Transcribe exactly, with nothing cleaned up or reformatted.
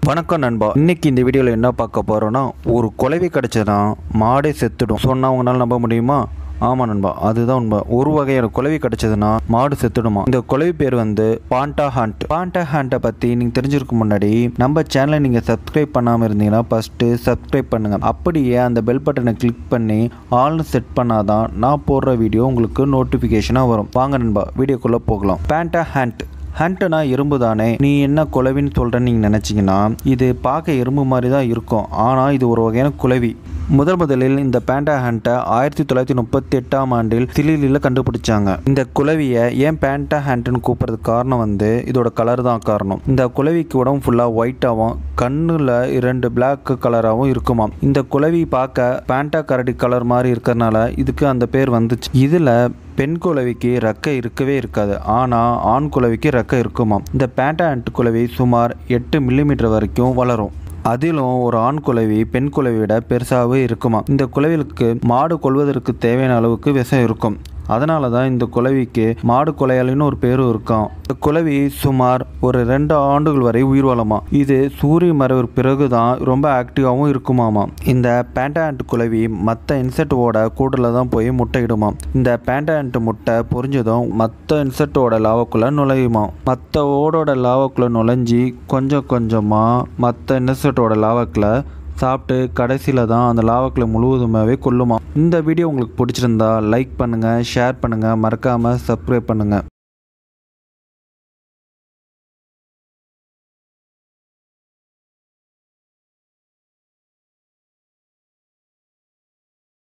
வணக்கம் நண்பா. இன்னைக்கு இந்த வீடியோவில் என்ன பார்க்க போகிறோன்னா, ஒரு குளவி கிடச்சதுன்னா மாடே செத்துடும் சொன்னால் உங்களால் நம்ப முடியுமா? ஆமாம் நண்பா, அதுதான் உண்மை. ஒரு வகையான குளவி கிடச்சதுன்னா மாடு செத்துடுமா. இந்த குளவி பேர் வந்து பாண்டா ஹண்ட். பாண்டா ஹண்ட்டை பற்றி நீங்கள் தெரிஞ்சிருக்க முன்னாடி நம்ம சேனலை நீங்கள் சப்ஸ்கிரைப் பண்ணாமல் இருந்தீங்கன்னா ஃபஸ்ட்டு சப்ஸ்கிரைப் பண்ணுங்கள். அப்படியே அந்த பெல் பட்டனை கிளிக் பண்ணி ஆல்னு செட் பண்ணாதான் நான் போடுற வீடியோ உங்களுக்கு நோட்டிஃபிகேஷனாக வரும். வாங்க நண்பா, வீடியோக்குள்ளே போகலாம். பாண்டா ஹண்ட். ஹண்ட்னா எறும்பு தானே, நீ என்ன குளவின்னு சொல்கிறேன்னு நீங்கள் நினச்சிங்கன்னா இது பார்க்க எறும்பு மாதிரி தான் இருக்கும். ஆனால் இது ஒரு வகையான குளவி. முதல் முதலில் இந்த பாண்டா ஹண்ட்டை ஆயிரத்தி தொள்ளாயிரத்தி முப்பத்தி எட்டாம் ஆண்டில் சிலியில் கண்டுபிடிச்சாங்க. இந்த குளவியை ஏன் பாண்டா ஹண்ட்னு கூப்பிட்றதுக்கு காரணம் வந்து இதோட கலர் தான் காரணம். இந்த குளவிக்கு உடம்பு ஃபுல்லாக ஒயிட்டாகவும் கண்ணில் இரண்டு பிளாக் கலராகவும் இருக்குமா. இந்த குளவி பார்க்க பாண்டா கரடி கலர் மாதிரி இருக்கிறதுனால இதுக்கு அந்த பேர் வந்துச்சு. இதில் பெண் குளவிக்கு ரெக்கை இருக்கவே இருக்காது, ஆனால் ஆண் குளவிக்கு ரெக்கை இருக்குமா. இந்த பாண்டா ஹண்ட் குளவி சுமார் எட்டு மில்லிமீட்டர் வரைக்கும் வளரும். அதிலும் ஒரு ஆண் குளவி பெண் குளவி விட பெருசாகவே இருக்குமா. இந்த குளவிகளுக்கு மாடு கொள்வதற்கு தேவையான அளவுக்கு விஷம் இருக்கும். அதனால தான் இந்த குளவிக்கு மாடு கொலையாளின்னு ஒரு பேரும் இருக்கும். இந்த குளவி சுமார் ஒரு ரெண்டு ஆண்டுகள் வரை உயிர் வாழுமா. இது சூரிய மறைவு பிறகு தான் ரொம்ப ஆக்டிவாகவும் இருக்குமாமா. இந்த பாண்டா ஹண்ட் குளவி மற்ற இன்செக்டோட கூட்டில் தான் போய் முட்டையிடுமா. இந்த பாண்டா ஹண்ட் முட்டை பொரிஞ்சதும் மற்ற இன்செக்டோட லாவாக்குள்ளே நுழையுமா. மற்ற ஓடோட லாவாக்குள்ளே நுழைஞ்சி கொஞ்சம் கொஞ்சமாக மற்ற இன்செக்டோட லாவாக்கில் சாப்பிட்டு கடைசியில் தான் அந்த லாவாக்களை முழுவதுமாகவே கொல்லுமா. இந்த வீடியோ உங்களுக்கு பிடிச்சிருந்தா லைக் பண்ணுங்கள், ஷேர் பண்ணுங்கள், மறக்காமல் சப்ஸ்கிரைப் பண்ணுங்கள்.